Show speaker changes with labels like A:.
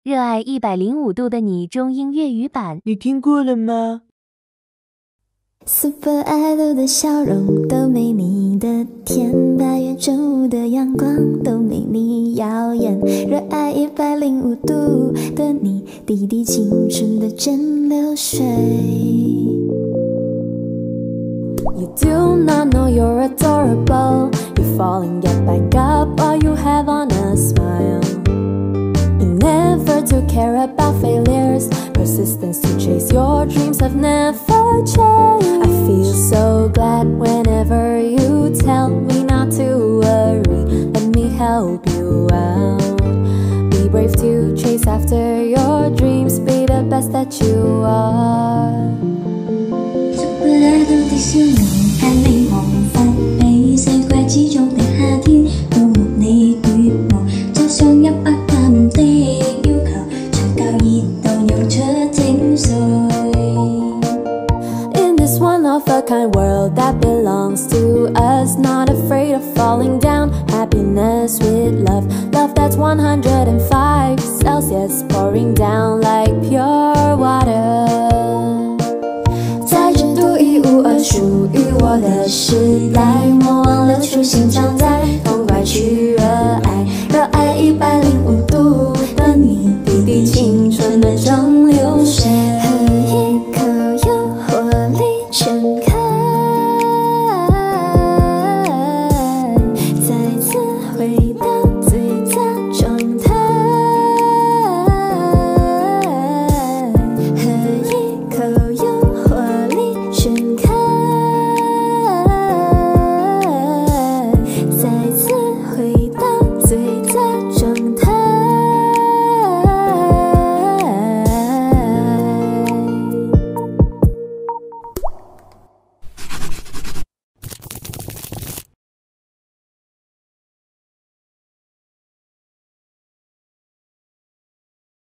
A: 热爱105度的你中英粤语版，
B: 你听过了吗？
C: Super Idol 的笑容都没你的甜，8月正午的阳光都没你耀眼，热爱105度的你，滴滴青春的蒸馏水。You do not know you're adorable, you fall and get back up while you have on a smile. You never do care about failures, persistence to chase your dreams have never changed. I feel so glad whenever you tell me not to worry, let me help you out. Be brave to chase after your dreams, be the best that you are.
D: Super Idol 的笑容看你彷彿比4季之中的夏天都沒你悅目，就像100淡的要求，隨教熱度用出精髓。
C: In this one of a kind world that belongs to us, not afraid of falling down, happiness with love, love that's 105 Celsius pouring down